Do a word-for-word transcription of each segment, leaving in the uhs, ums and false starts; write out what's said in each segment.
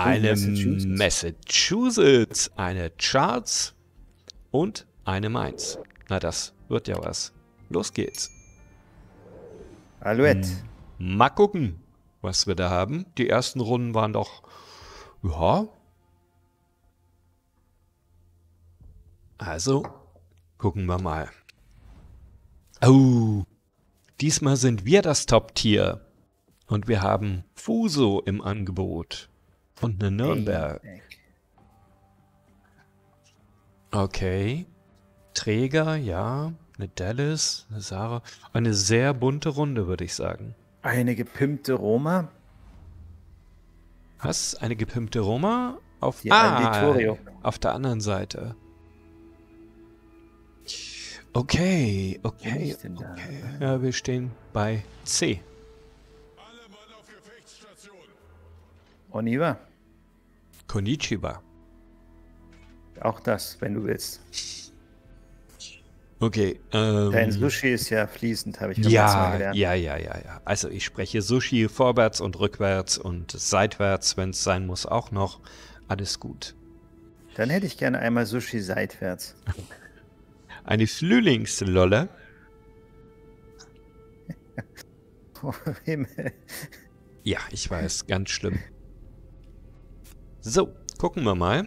Eine Massachusetts. Massachusetts, eine Charles und eine Mainz. Na, das wird ja was. Los geht's. Alouette. Hm, mal gucken, was wir da haben. Die ersten Runden waren doch, ja. Also, gucken wir mal. Oh, diesmal sind wir das Top-Tier. Und wir haben Fuso im Angebot. Und eine Nürnberg. Okay. Träger, ja. Eine Dallas, eine Sarah. Eine sehr bunte Runde, würde ich sagen. Eine gepimpte Roma. Was? Eine gepimpte Roma? Auf, Die ah, Auditorio. auf der anderen Seite. Okay, Wo okay, ist denn da? okay. Ja, wir stehen bei C. Oniva. Konnichiwa. Auch das, wenn du willst. Okay. Ähm, Dein Sushi ist ja fließend, habe ich beim letzten Mal ja, gelernt. ja, ja, ja, ja. Also ich spreche Sushi vorwärts und rückwärts und seitwärts, wenn es sein muss, auch noch. Alles gut. Dann hätte ich gerne einmal Sushi seitwärts. Eine Flühlingslolle. Oh, Himmel. Ja, ich weiß, ganz schlimm. So, gucken wir mal.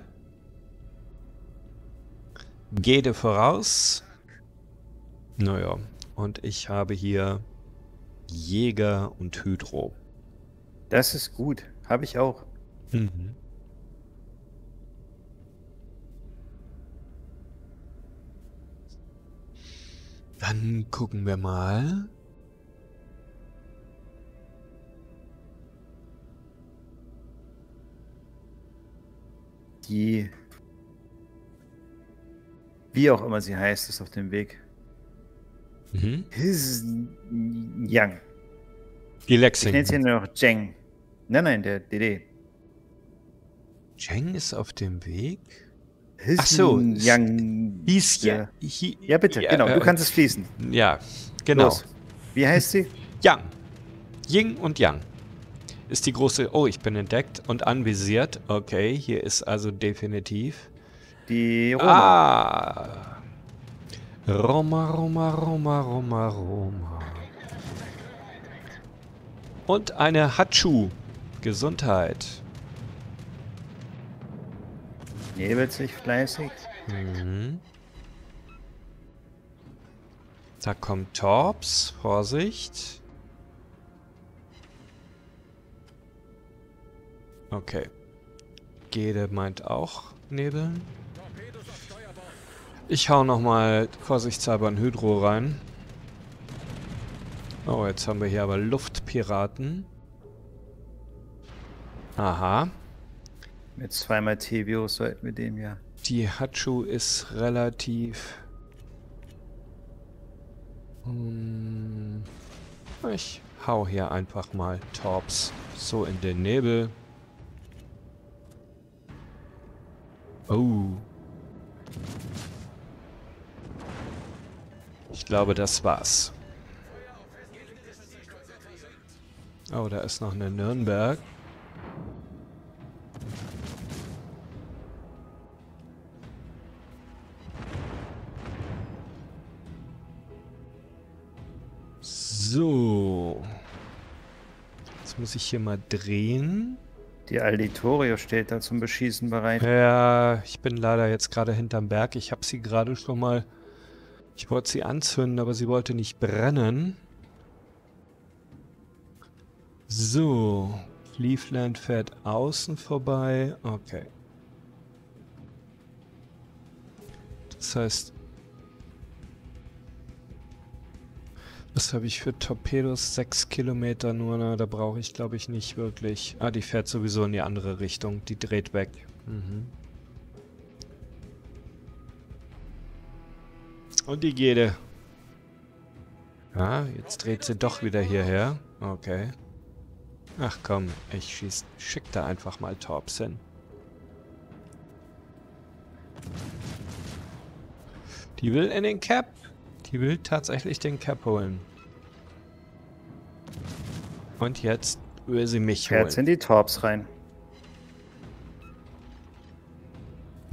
Gede voraus. Naja, und ich habe hier Jäger und Hydro. Das ist gut. Habe ich auch. Mhm. Dann gucken wir mal. Die, wie auch immer sie heißt, ist auf dem Weg. Mhm. His Yang. Die Ich nenne Lexington. sie nur noch Zheng. Nein, nein, der D D. Cheng ist auf dem Weg. His Ach so, Yang. Hieß ja. Ja. Hi, Ja, bitte, genau. äh, Du kannst es fließen. Ja, genau. Los. Wie heißt sie? Yang. Ying und Yang. Ist die große... Oh, ich bin entdeckt und anvisiert. Okay, hier ist also definitiv... Die Roma. Ah. Roma, Roma, Roma, Roma, Roma. Und eine Hatschu. Gesundheit. Nebelt sich fleißig. Mhm. Da kommt Torps. Vorsicht. Okay. Gede meint auch Nebeln. Ich hau nochmal vorsichtshalber ein Hydro rein. Oh, jetzt haben wir hier aber Luftpiraten. Aha. Mit zweimal T-Virus sollten wir dem ja. Die Hatschu ist relativ... Hm, ich hau hier einfach mal Torps so in den Nebel. Oh. Ich glaube, das war's. Oh, da ist noch eine Nürnberg. So. Jetzt muss ich hier mal drehen. Die Auditorio steht da zum Beschießen bereit. Ja, ich bin leider jetzt gerade hinterm Berg. Ich habe sie gerade schon mal... Ich wollte sie anzünden, aber sie wollte nicht brennen. So. Cleveland fährt außen vorbei. Okay. Das heißt... Was habe ich für Torpedos? Sechs Kilometer nur, na, da brauche ich glaube ich nicht wirklich. Ah, die fährt sowieso in die andere Richtung. Die dreht weg. Mhm. Und die Gede. Ah, jetzt dreht sie doch wieder hierher. Okay. Ach komm, ich schieß, schick da einfach mal Torps hin. Die will in den Cap. Die will tatsächlich den Cap holen. Und jetzt will sie mich Fährt holen. in die Torps rein.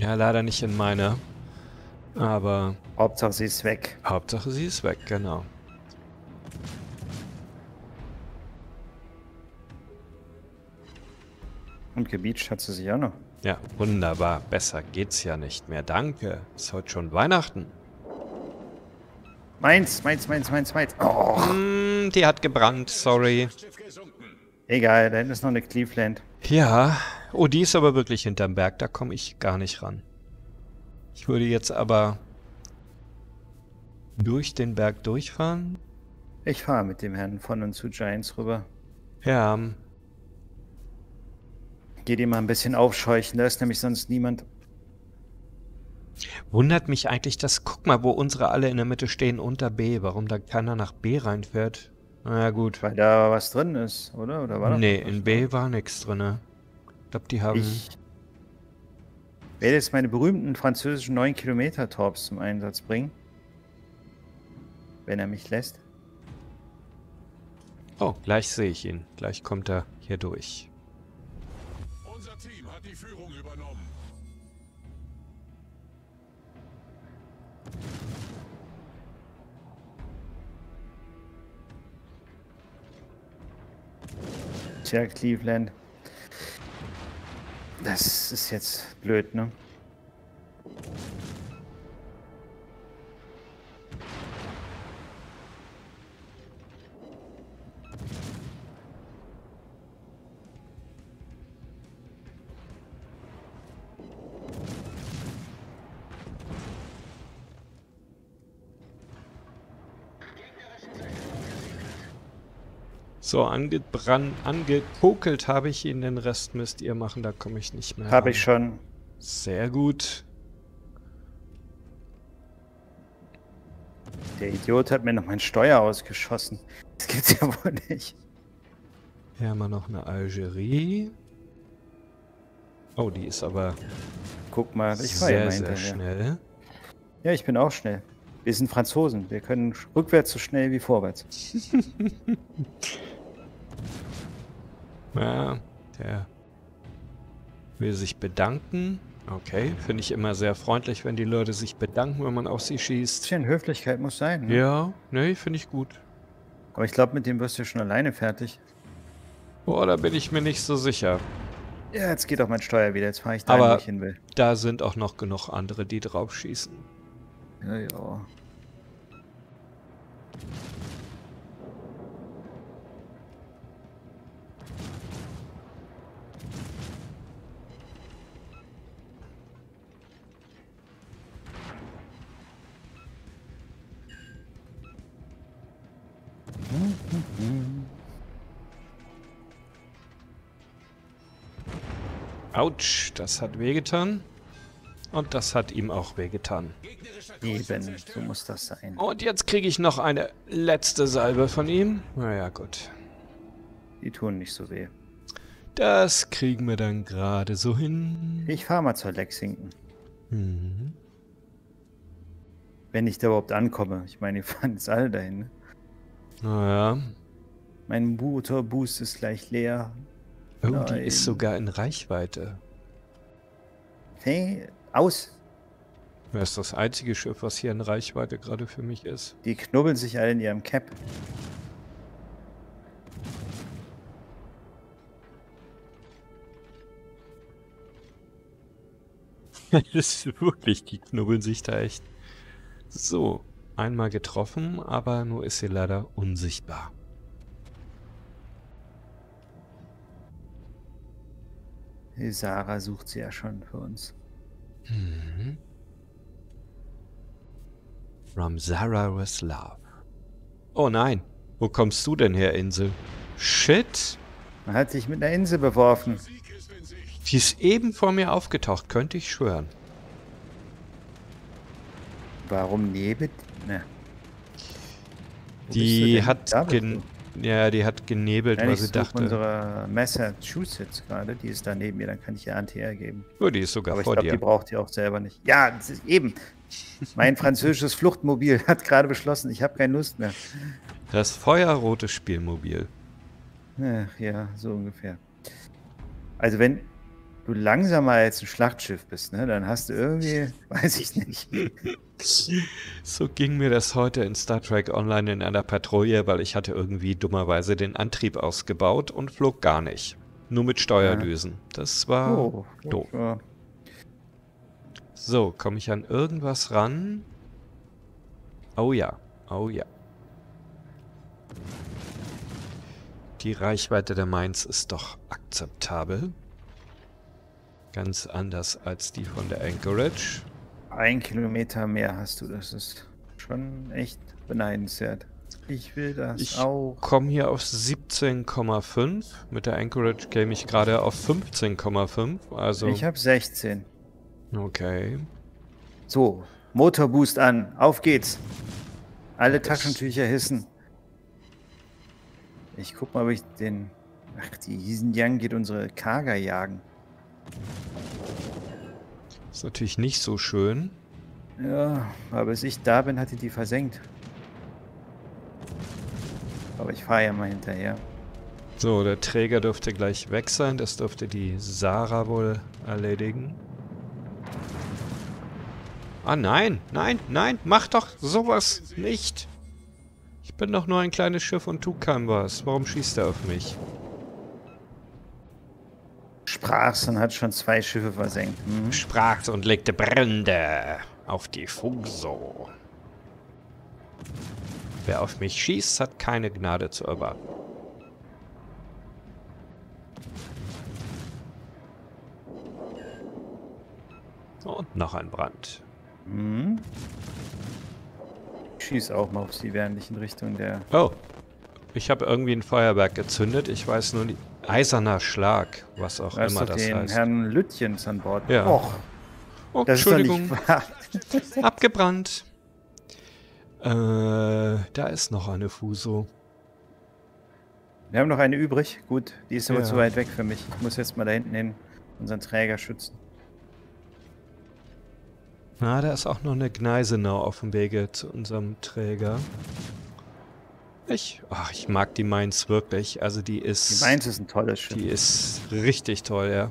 Ja, leider nicht in meine. Aber Hauptsache sie ist weg. Hauptsache sie ist weg, genau. Und gebeacht hat sie sich auch noch. Ja, wunderbar. Besser geht's ja nicht mehr. Danke. Ist heute schon Weihnachten. Meins, meins, meins, meins, meins. Oh. Mm, die hat gebrannt, sorry. Egal, da hinten ist noch eine Cleveland. Ja. Oh, die ist aber wirklich hinterm Berg. Da komme ich gar nicht ran. Ich würde jetzt aber durch den Berg durchfahren. Ich fahre mit dem Herrn von und zu Giants rüber. Ja. Geh die mal ein bisschen aufscheuchen, da ist nämlich sonst niemand. Wundert mich eigentlich, dass, guck mal, wo unsere alle in der Mitte stehen unter B. Warum da keiner nach B reinfährt? Na ja, gut. Weil da was drin ist, oder? Oder war da Nee, was in B war nichts drin. Ne? Ich glaube, die haben... Ich werde jetzt meine berühmten französischen neun Kilometer Torps zum Einsatz bringen. Wenn er mich lässt. Oh, gleich sehe ich ihn. Gleich kommt er hier durch. Unser Team hat die Führung übernommen. Tja, Cleveland. Das ist jetzt blöd, ne? So, angebrannt, angekokelt habe ich ihn, den Rest müsst ihr machen, da komme ich nicht mehr Habe ran. ich schon. Sehr gut. Der Idiot hat mir noch mein Steuer ausgeschossen. Das gibt's ja wohl nicht. Hier haben wir noch eine Algerie. Oh, die ist aber Guck mal, ich fahre ja sehr, mal sehr hinterher. schnell. Ja, ich bin auch schnell. Wir sind Franzosen. Wir können rückwärts so schnell wie vorwärts. Ja, der will sich bedanken. Okay, finde ich immer sehr freundlich, wenn die Leute sich bedanken, wenn man auf sie schießt. Bisschen Höflichkeit muss sein. Ne? Ja, nee, finde ich gut. Aber ich glaube, mit dem wirst du schon alleine fertig. Boah, da bin ich mir nicht so sicher. Ja, jetzt geht auch mein Steuer wieder. Jetzt fahre ich da, Aber wo ich hin will. da sind auch noch genug andere, die drauf schießen. Ja, ja. Autsch, das hat wehgetan. Und das hat ihm auch wehgetan. Eben, so muss das sein. Und jetzt kriege ich noch eine letzte Salbe von ihm. Naja, gut. Die tun nicht so weh. Das kriegen wir dann gerade so hin. Ich fahre mal zur Lexington. Mhm. Wenn ich da überhaupt ankomme. Ich meine, wir fahren jetzt alle dahin. Ne? Naja. Mein Motorboost ist gleich leer. Oh, Nein. die ist sogar in Reichweite. Hey, aus! Das ist das einzige Schiff, was hier in Reichweite gerade für mich ist. Die knubbeln sich alle in ihrem Cap. Das ist wirklich, die knubbeln sich da echt. So, einmal getroffen, aber nur ist sie leider unsichtbar. Die Sarah sucht sie ja schon für uns. Mhm. From Zara with Love. Oh nein, wo kommst du denn her, Insel? Shit, Man hat sich mit einer Insel beworfen. die ist eben vor mir aufgetaucht, könnte ich schwören. Warum Nebel? Ne. Wo bist du Die denn? hat, Da bist gen ja, die hat genebelt, Nein, weil ich sie suche dachte, unsere Massachusetts gerade. Die ist da neben mir, dann kann ich ihr Anti geben. oh, die ist sogar Aber ich vor glaube, die dir. braucht ihr auch selber nicht. Ja, das ist eben. Mein französisches Fluchtmobil hat gerade beschlossen, ich habe keine Lust mehr. Das feuerrote Spielmobil. Ach, ja, so ungefähr. Also wenn du langsamer als ein Schlachtschiff bist, ne? Dann hast du irgendwie, weiß ich nicht. So ging mir das heute in Star Trek Online in einer Patrouille, weil ich hatte irgendwie dummerweise den Antrieb ausgebaut und flog gar nicht. Nur mit Steuerdüsen. Das war Oh, doof. ja. So, komme ich an irgendwas ran? Oh ja, oh ja. Die Reichweite der Mines ist doch akzeptabel. Ganz anders als die von der Anchorage. Ein Kilometer mehr hast du, das ist schon echt beneidenswert. Ich will das Ich auch. komme hier auf siebzehn Komma fünf. Mit der Anchorage käme ich gerade auf fünfzehn Komma fünf. Also, Ich habe sechzehn. okay. So, Motorboost an, auf geht's. Alle Das- Taschentücher hissen. Ich guck mal, ob ich den... Ach, die Yang geht unsere Kager jagen. Ist natürlich nicht so schön. Ja, aber bis ich da bin, hat die die versenkt. Aber ich fahre ja mal hinterher. So, der Träger dürfte gleich weg sein. Das dürfte die Sarah wohl erledigen. Ah, nein, nein, nein, mach doch sowas nicht. Ich bin doch nur ein kleines Schiff und tu keinem was. Warum schießt er auf mich? Sprach's und hat schon zwei Schiffe versenkt. Mhm. Sprach's und legte Brände auf die Fuso. Wer auf mich schießt, hat keine Gnade zu erwarten. Und noch ein Brand. Mhm. Ich schieß auch mal auf sie, während ich in Richtung der... Oh, ich habe irgendwie ein Feuerwerk gezündet. Ich weiß nur nicht. Eiserner Schlag, was auch Du hast immer doch das den heißt. Herrn Lütjens an Bord. Ja. Och, Oh, das ist doch Entschuldigung, nicht wahr. abgebrannt. Äh, da ist noch eine Fuso. Wir haben noch eine übrig. Gut, die ist aber Ja. zu weit weg für mich. Ich muss jetzt mal da hinten hin unseren Träger schützen. Na, da ist auch noch eine Gneisenau auf dem Wege zu unserem Träger. Ich, ach, ich mag die Mainz wirklich. Also die ist... Die Mainz ist ein tolles Schiff. Die ist richtig toll, ja.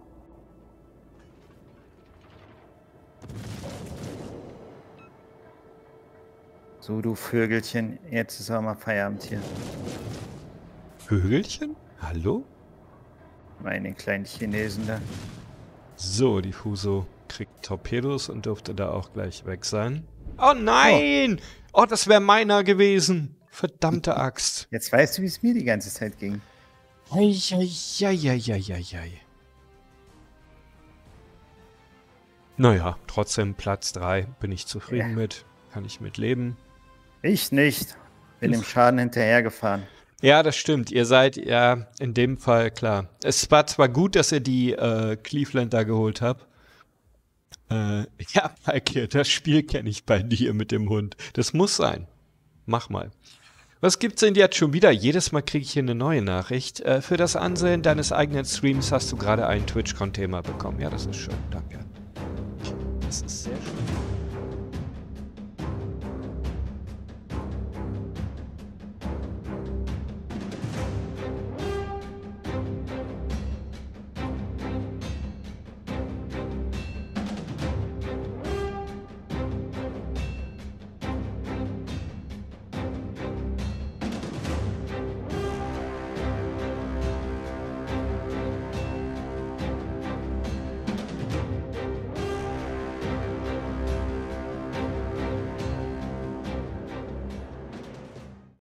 So, du Vögelchen, jetzt ist auch mal Feierabend hier. Vögelchen? Hallo? Meine kleinen Chinesen da. So, die Fuso kriegt Torpedos und dürfte da auch gleich weg sein. Oh nein! Oh, das wäre meiner gewesen. Verdammte Axt. Jetzt weißt du, wie es mir die ganze Zeit ging. Eieieiei. Naja, trotzdem Platz drei. Bin ich zufrieden Ja. mit. Kann ich mit leben. Ich nicht. Bin dem Schaden hinterhergefahren. Ja, das stimmt. Ihr seid ja in dem Fall klar. Es war zwar gut, dass ihr die äh, Cleveland da geholt habt. Äh, ja, Maike, das Spiel kenne ich bei dir mit dem Hund. Das muss sein. Mach mal. Was gibt's denn jetzt schon wieder? Jedes Mal kriege ich hier eine neue Nachricht. Äh, für das Ansehen deines eigenen Streams hast du gerade ein TwitchCon-Thema bekommen. Ja, das ist schön. Danke. Das ist sehr schön.